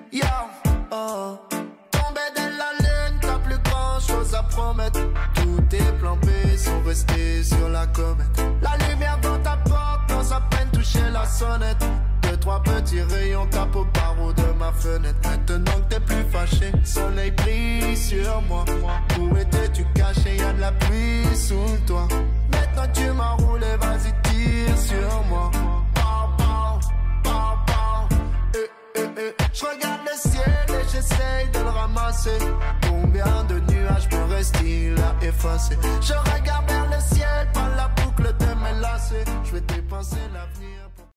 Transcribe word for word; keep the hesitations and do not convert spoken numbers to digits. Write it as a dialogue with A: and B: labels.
A: Yo, oh. Tombé de la lune, t'as plus grand chose à promettre. Tous tes plans B sont restés sur la comète. La lumière dans ta porte, n'ose à peine toucher la sonnette. Deux, trois petits rayons tapent au barreau de ma fenêtre. Maintenant que t'es plus fâché, soleil brille sur moi. Où étais-tu caché, y'a de la pluie sous toi. Maintenant tu m'as roulé, vas-y tire sur moi. Pow, pow, pow, pow. Eh, eh, eh. Je regarde le ciel et j'essaye de le ramasser. Combien de nuages me reste-t-il à effacer? Je regarde vers le ciel, pas la boucle de mes lacets. Je vais dépenser l'avenir.